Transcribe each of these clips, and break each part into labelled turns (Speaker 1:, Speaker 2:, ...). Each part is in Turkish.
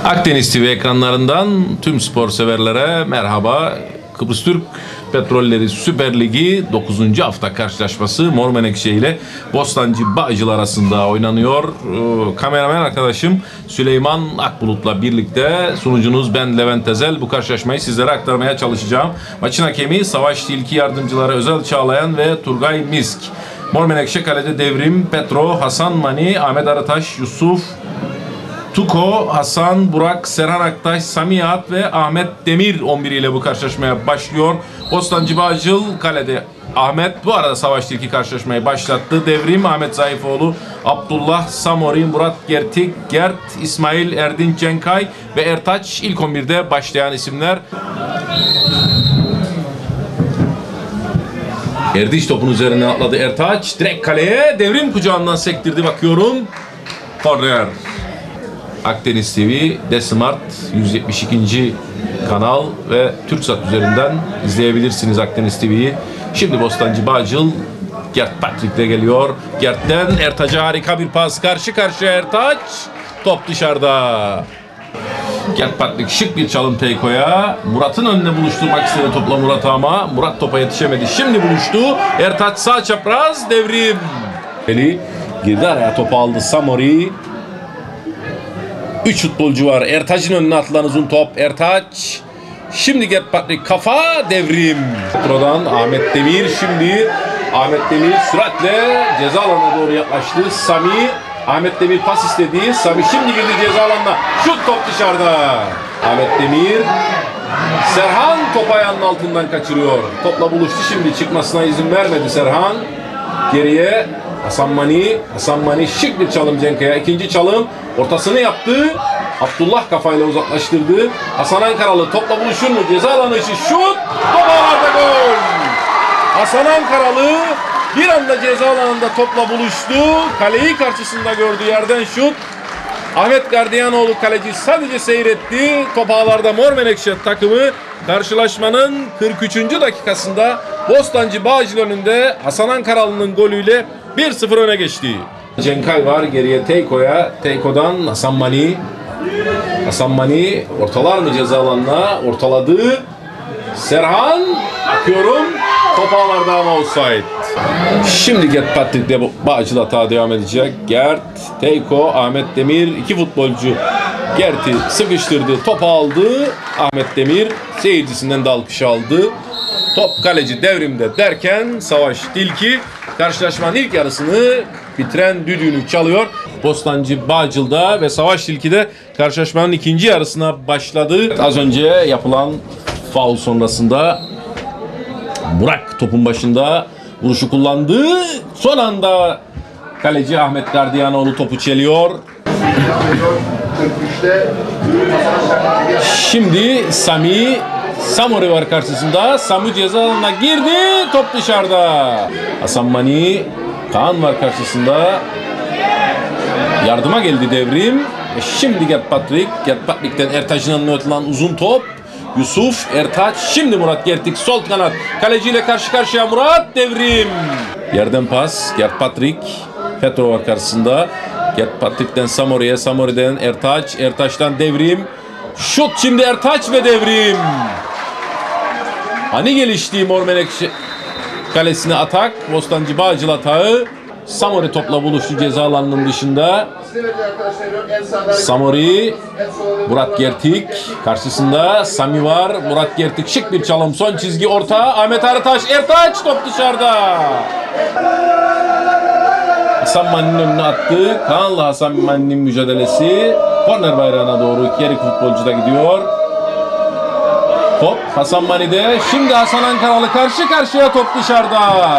Speaker 1: Akdeniz TV ekranlarından tüm spor severlere merhaba. Kıbrıs Türk Petrolleri Süper Ligi 9. hafta karşılaşması Mor Menekşe ile Bostancı Bağcılar arasında oynanıyor. Kameraman arkadaşım Süleyman Akbulut'la birlikte sunucunuz ben Levent Tezel bu karşılaşmayı sizlere aktarmaya çalışacağım. Maçın hakemi Savaş Tilki Yardımcıları Özel Çağlayan ve Turgay Misk. Mor Menekşe kalede Devrim, Petro, Hasan Mani, Ahmet Arıtaş, Yusuf Tuko, Hasan, Burak, Serhan Aktaş, Sami Yat ve Ahmet Demir 11 ile bu karşılaşmaya başlıyor. Bostancı Bağcıl kalede Ahmet. Bu arada Savaş Tilki karşılaşmayı başlattı. Devrim, Ahmet Zayıfoğlu, Abdullah, Samori, Murat Gertik, Gert, İsmail, Erdinç Cenkay ve Ertaç ilk 11'de başlayan isimler. Erdinç topun üzerine atladı Ertaç. Direkt kaleye Devrim kucağından sektirdi bakıyorum. Korner. Akdeniz TV, Desmart 172. kanal ve Türksat üzerinden izleyebilirsiniz Akdeniz TV'yi. Şimdi Bostancı Bağcıl Gert Patrick'le geliyor. Gert'ten Ertaç'a harika bir pas. Karşı karşıya Ertaç. Top dışarıda. Gert Patrick şık bir çalım Teyko'ya. Murat'ın önüne buluşturmak istedi topla Murat ama Murat topa yetişemedi. Şimdi buluştu. Ertaç sağ çapraz Devrim. Eli girdi araya topu aldı Samori. 3 futbolcu var. Ertaç'ın önüne atılan uzun top. Ertaç. Şimdi Gert Patrick kafa Devrim. Buradan Ahmet Demir. Şimdi Ahmet Demir süratle ceza alanına doğru yaklaştı. Sami. Ahmet Demir pas istedi. Sami şimdi girdi ceza alanına. Şut top dışarıda. Ahmet Demir. Serhan topu ayağının altından kaçırıyor. Topla buluştu şimdi. Çıkmasına izin vermedi Serhan. Geriye Hasan Mani. Hasan Mani şık bir çalım Cenka'ya. İkinci çalım. Ortasını yaptı. Abdullah kafayla uzaklaştırdı. Hasan Ankaralı topla buluşur mu? Ceza alanı içi şut. Top ağlarda gol. Hasan Ankaralı bir anda ceza alanında topla buluştu. Kaleyi karşısında gördü yerden şut. Ahmet Gardiyanoğlu kaleci sadece seyretti. Top ağlarda Mor Menekşe takımı karşılaşmanın 43. dakikasında Bostancı Bağcıl önünde Hasan Ankaralı'nın golüyle 1-0 öne geçti. Cenkay var geriye Teyko'ya. Teyko'dan Hasan Mani. Hasan Mani ortalar mı ceza alanına? Ortaladı. Serhan akıyorum. Top ağlarda ama offside. Şimdi Gert Patrick'le Bağcıl hata devam edecek. Gert, Teyko, Ahmet Demir iki futbolcu Gert'i sıkıştırdı. Topu aldı. Ahmet Demir seyircisinden de alkış aldı. Top kaleci Devrim'de derken Savaş Tilki karşılaşmanın ilk yarısını bitiren düdüğünü çalıyor. Bostancı Bağcıl'da ve Savaş Tilki'de karşılaşmanın ikinci yarısına başladı. Az önce yapılan faul sonrasında Burak topun başında vuruşu kullandı. Son anda kaleci Ahmet Gardiyanoğlu topu çeliyor. Şimdi Samori var karşısında. Samu ceza alanına girdi. Top dışarıda. Hasan Mani. Kaan var karşısında. Yardıma geldi Devrim. Şimdi Gert Patrick. Gert Patrick'ten Ertaç'ın önüne atılan uzun top. Yusuf, Ertaç. Şimdi Murat Gertik sol kanat. Kaleciyle karşı karşıya Murat Devrim. Yerden pas. Gert Patrick. Petro var karşısında. Gert Patrick'ten Samori'ye. Samori'den Ertaç. Ertaç'tan Devrim. Şut şimdi Ertaç ve Devrim. Ani gelişti Mor Menekşe kalesine atak. Bostancı Bağcıl atağı. Samori topla buluştu ceza alanının dışında. Samori, Murat Gertik karşısında Sami var. Murat Gertik şık bir çalım. Son çizgi orta. Ahmet Arıtaş, Ertaç top dışarıda. Hasan Mani'nin önüne attı. Kaan'la Hasan Mani'nin mücadelesi. Korner bayrağına doğru geri futbolcu da gidiyor. Top Hasan Mani'de. Şimdi Hasan Ankaralı karşı karşıya top dışarıda.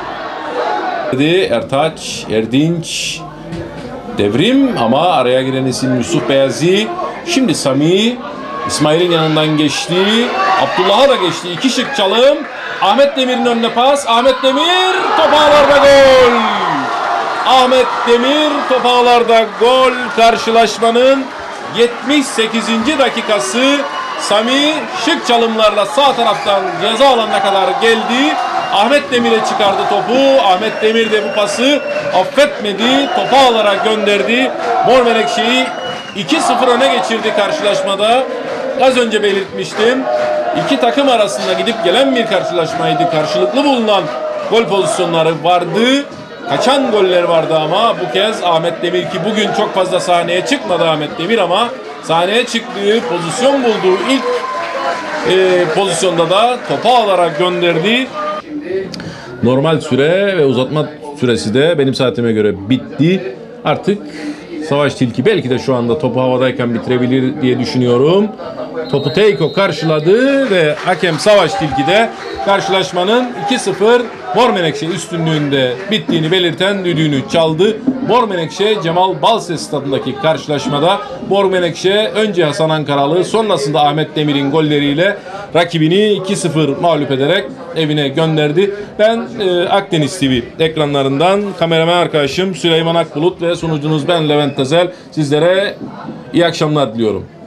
Speaker 1: Ertaç, Erdinç, Devrim ama araya giren isim Yusuf Beyazi. Şimdi Sami, İsmail'in yanından geçti. Abdullah'a da geçti. İki şık çalım. Ahmet Demir'in önüne pas. Ahmet Demir top ağlarda gol. Ahmet Demir top ağlarda gol. Karşılaşmanın 78. dakikası. Sami şık çalımlarla sağ taraftan ceza alanına kadar geldi. Ahmet Demir'e çıkardı topu. Ahmet Demir de bu pası affetmedi. Topu ağlara gönderdi. Mor Menekşe'yi 2-0 öne geçirdi karşılaşmada. Az önce belirtmiştim. İki takım arasında gidip gelen bir karşılaşmaydı. Karşılıklı bulunan gol pozisyonları vardı. Kaçan goller vardı ama bu kez Ahmet Demir, ki bugün çok fazla sahneye çıkmadı Ahmet Demir, ama sahneye çıktığı, pozisyon bulduğu ilk pozisyonda da topu alarak gönderdi. Normal süre ve uzatma süresi de benim saatime göre bitti. Artık Savaş Tilki belki de şu anda topu havadayken bitirebilir diye düşünüyorum. Topu Teyko karşıladı ve hakem Savaş Tilki de karşılaşmanın 2-0 Mor Menekşe üstünlüğünde bittiğini belirten düdüğünü çaldı. Mor Menekşe Cemal Balses stadındaki karşılaşmada Mor Menekşe önce Hasan Ankaralı, sonrasında Ahmet Demir'in golleriyle rakibini 2-0 mağlup ederek evine gönderdi. Ben Akdeniz TV ekranlarından kameraman arkadaşım Süleyman Akbulut ve sunucunuz ben Levent Tezel sizlere iyi akşamlar diliyorum.